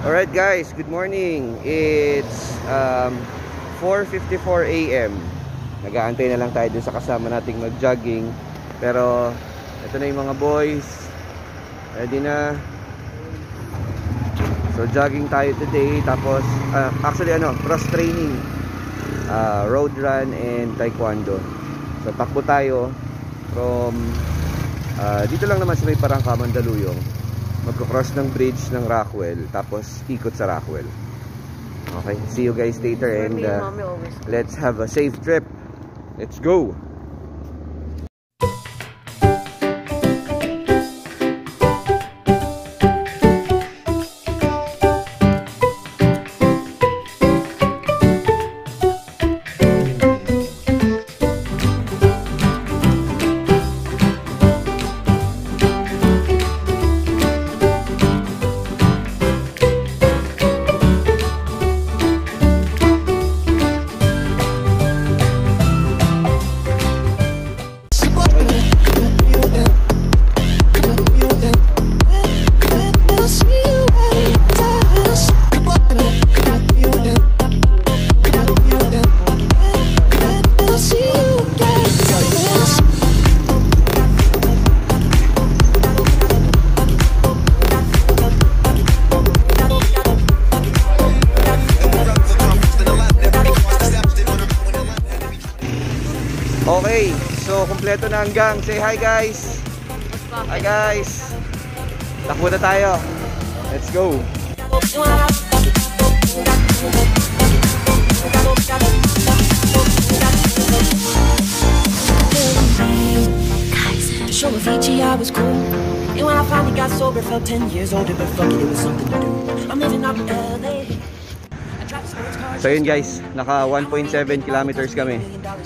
Alright guys, good morning. It's 4:54 AM. Nag-aantay na lang tayo dun sa kasama nating mag-jogging. Pero ito na yung mga boys. Ready na. So jogging tayo today. Tapos actually cross training, road run and taekwondo. So takbo tayo from dito lang naman sa may Parangka, Mandaluyong. Magko-cross ng bridge ng Rockwell, tapos ikot sa Rockwell. Okay, see you guys later and let's have a safe trip. Let's go! Okay, so kumpleto na ang gang. Say hi guys. Hi guys. Takbo na tayo. Let's go. Show of Fiji, I was cool. And when I finally got sober, felt 10 years older, but fuck it, it was something to do. I'm living up in LA. So yun guys, naka 1.7 kilometers kami.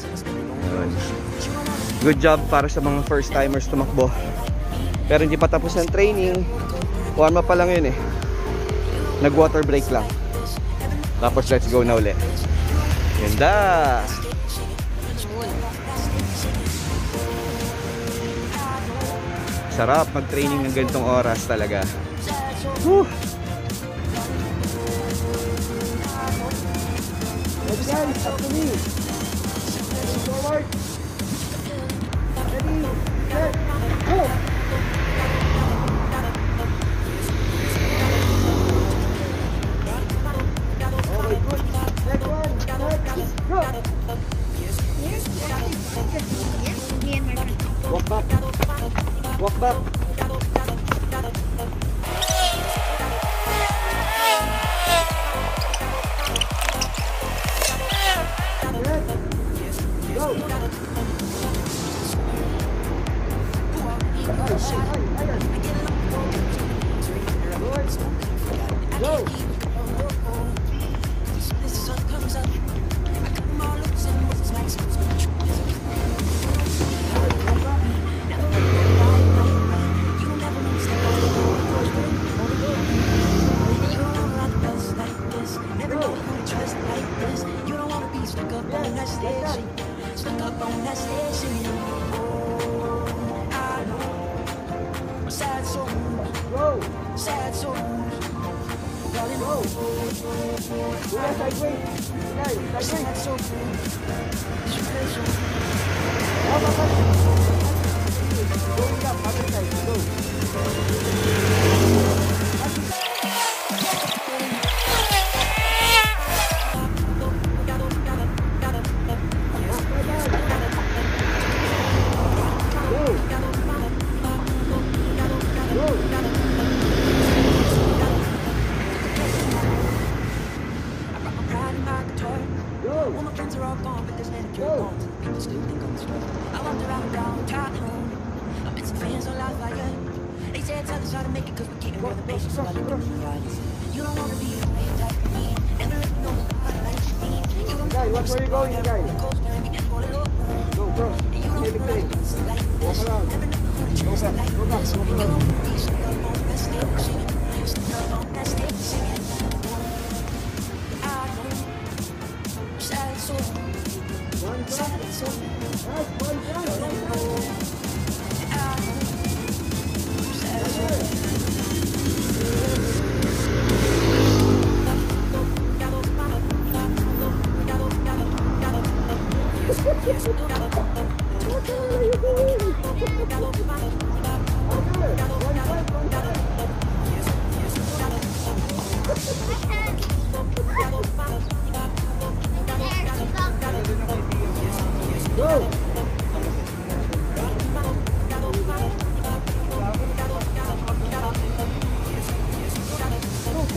Good job para sa mga first timers tumakbo. Pero hindi pa tapos ng training. Warm up pa lang yun eh. Nag water break lang. Tapos let's go na ulit. Ganda! Sarap mag-training ng ganitong oras talaga. Woo! Ready guys, up to me. Forward. Ready, set, go! Okay, good. Next one, set, go! Walk back. Walk back. Go! Go! Sad soul. Go! Side way. Guys, side way. Going up, other side. Go. Guys, where are you going, guys? Go, bro. Heavy thing. Walk around. Go back. Go back. Go around. One,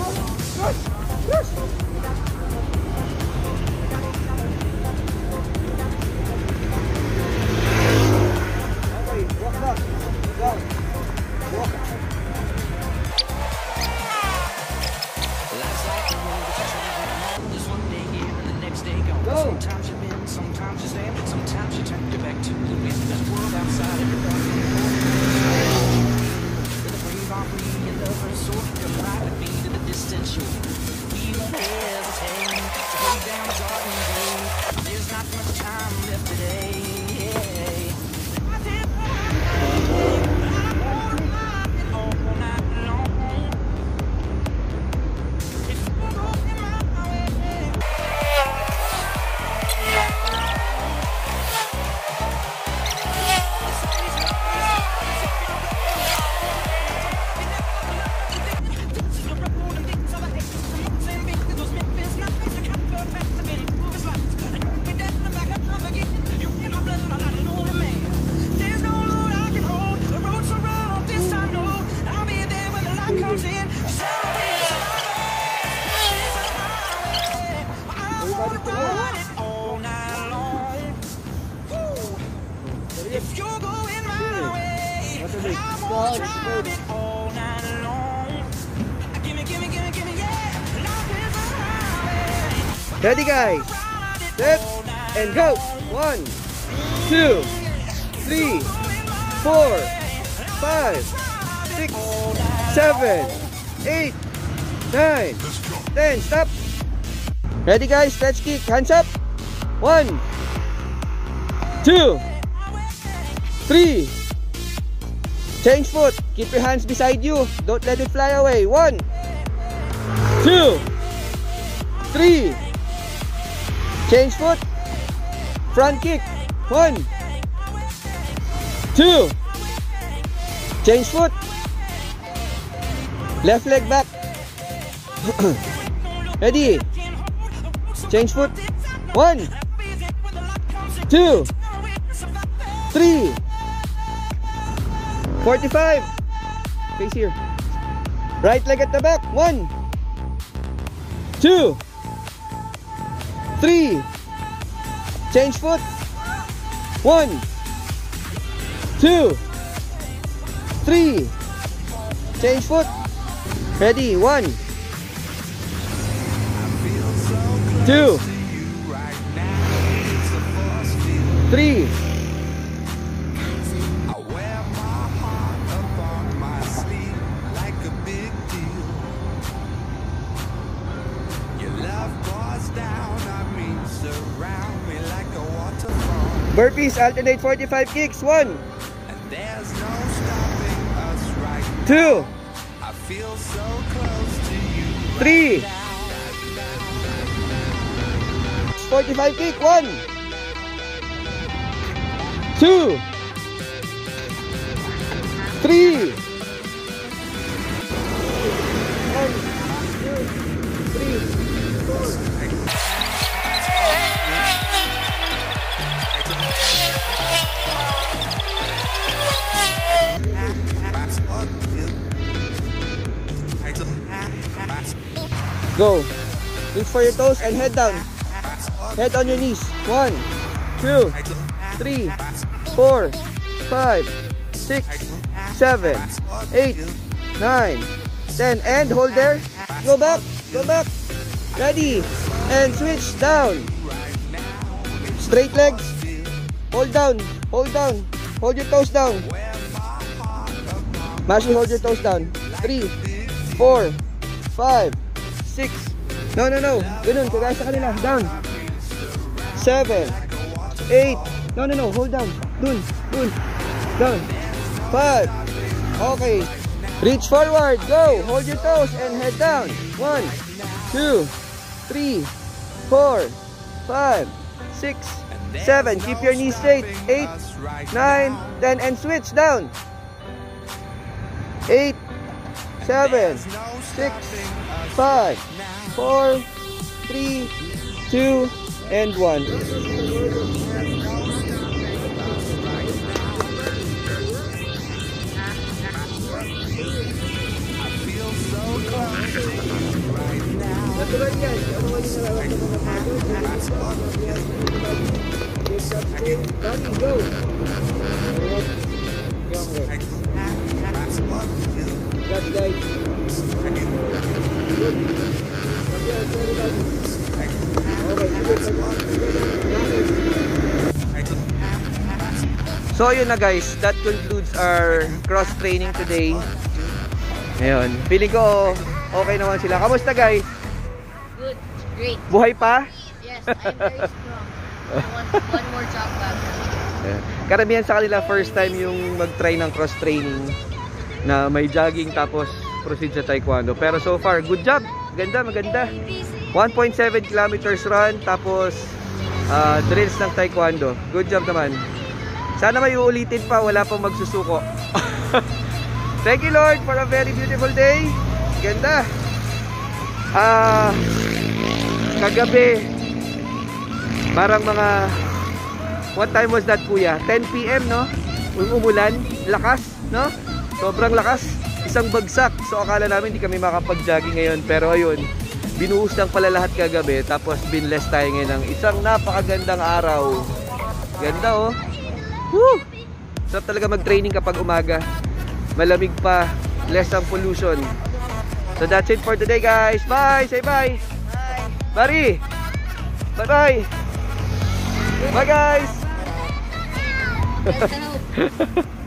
walk back. Down. Walk. There's one day here and the next day gone. Go. Sometimes you win, sometimes you stand, sometimes you turn your back to the wind. There's a world outside of your dark. The brave are free and lovers soar. Your pride would be to the distant shore. We won't hesitate to lay down the garden gate. There's not much time left today. All night long. If you're going my way, I won't drive it all night long. Gimme, yeah. Life is a highway. Ready, guys? Set and go. 1, 2, 3, 4, 5, 6, 7, 8, 9, 10. Stop. Ready, guys? Let's kick. Hands up. 1, 2, 3. Change foot. Keep your hands beside you. Don't let it fly away. 1, 2, 3. Change foot. Front kick. 1, 2. Change foot. Left leg back. Ready. Change foot. 1, 2, 3. 45. Face here. Right leg at the back. 1, 2, 3. Change foot. 1, 2, 3. Change foot. Ready. 1, 2, 3. Burpees, alternate 45 kicks. 1, 2, 3. 45 kick. 1, 2, 3. 1, 2, 3, 4. Go. Reach for your toes and head down. Head on your knees. 1, 2, 3, 4, 5, 6, 7, 8, 9, 10. And hold there. Go back. Go back. Ready. And switch down. Straight legs. Hold down. Hold down. Hold your toes down. Mashi, hold your toes down. 3, 4, 5, 6. No. Ganun. Kagaya sa kanila. Down. 7, 8. No. Hold down. Dun. Down. 5. Okay. Reach forward. Go. Hold your toes and head down. 1, 2, 3, 4, 5, 6, 7. Keep your knees straight. 8, 9, 10. And switch down. 8, 7, 6, 5, 4, 3, 2, and 1. So yun na guys, that concludes our cross training today. Ngayon, feeling ko okay naman sila. Kamusta guys? Good, great. Buhay pa? Yes, I'm very strong. I want one more jog back. Karamihan sa kanila first time yung mag-try ng cross training na may jogging tapos proceed sa taekwondo. Pero so far, good job. Ganda, maganda. 1.7 kilometers run tapos drills ng taekwondo. Good job naman. Sana may uulitin pa, wala pang magsusuko. Thank you Lord for a very beautiful day. Ganda. Kagabi parang mga what time was that kuya? 10 PM no? Umulan, lakas no? Sobrang lakas, isang bagsak. So akala namin hindi kami makapag-jogging ngayon, pero ayun, binuhos lang pala lahat kagabi. Tapos binless tayo ngayon ng isang napakagandang araw. Ganda oh. Woo! Sarap talaga mag-training kapag umaga. Malamig pa, less ang pollution. So that's it for today guys. Bye! Say bye! Bye! Bari! Bye-bye! Bye guys! Let's help.